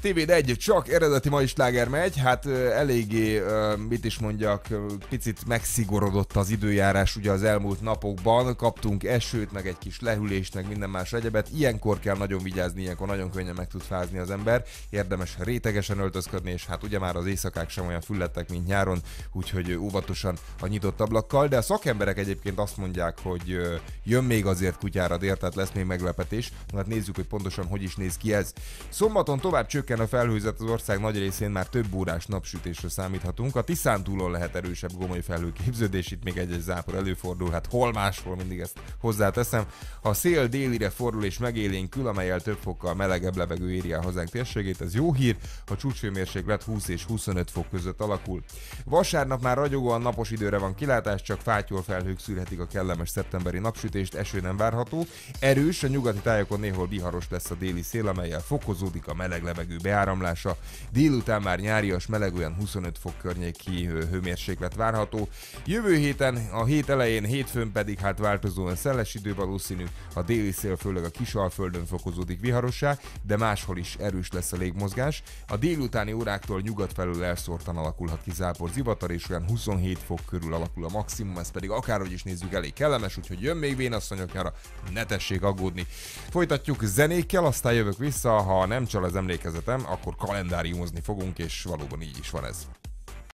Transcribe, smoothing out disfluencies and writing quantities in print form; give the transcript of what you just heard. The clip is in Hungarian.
TVD1 csak eredeti mai sláger megy, hát eléggé, mit is mondjak, picit megszigorodott az időjárás ugye az elmúlt napokban, kaptunk esőt, meg egy kis lehűlést, meg minden más egyebet, ilyenkor kell nagyon vigyázni, ilyenkor nagyon könnyen meg tud fázni az ember, érdemes rétegesen öltözködni, és hát ugye már az éjszakák sem olyan füllettek, mint nyáron, úgyhogy óvatosan a nyitott ablakkal, de a szakemberek egyébként azt mondják, hogy jön még azért kutyára dél, tehát lesz még meglepetés, hát nézzük, hogy pontosan hogy is néz ki ez. Szombaton tovább csökken a felhőzet, az ország nagy részén már több órás napsütésre számíthatunk. A Tiszántúlon lehet erősebb gomoly felhőképződés, itt még egy zápor előfordul, hát hol máshol, mindig ezt hozzáteszem. A szél délire fordul és megélénkül, amellyel több fokkal melegebb levegő éri el hazánk térségét, ez jó hír, a csúcshőmérséklet 20 és 25 fok között alakul. Vasárnap már ragyogóan napos időre van kilátás, csak fátyol felhők szűrhetik a kellemes szeptemberi napsütést, eső nem várható. Erős, a nyugati tájakon néhol viharos lesz a déli szél, amellyel fokozódik a meleg levegő beáramlása. Délután már nyárias meleg, olyan 25 fok környéki hőmérséklet várható. Jövő héten, a hét elején, hétfőn pedig hát változóan szeles idő valószínű, a déli szél főleg a Kisalföldön fokozódik viharossá, de máshol is erős lesz a légmozgás. A délutáni óráktól nyugat felől elszórtan alakulhat ki zápor zivatar, és olyan 27 fok körül alakul a maximum, ez pedig akárhogy is nézzük elég kellemes, úgyhogy jön még vénasszonyok nyara, ne tessék aggódni. Folytatjuk zenékkel, aztán jövök vissza, ha nem csal az emlékezetem, akkor kalendáriumozni fogunk, és valóban így is van ez.